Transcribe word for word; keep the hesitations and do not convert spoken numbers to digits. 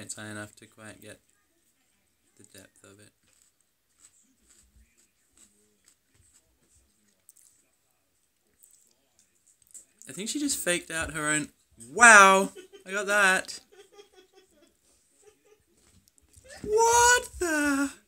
it's high enough to quite get the depth of it. I think she just faked out her own... Wow! I got that! What the...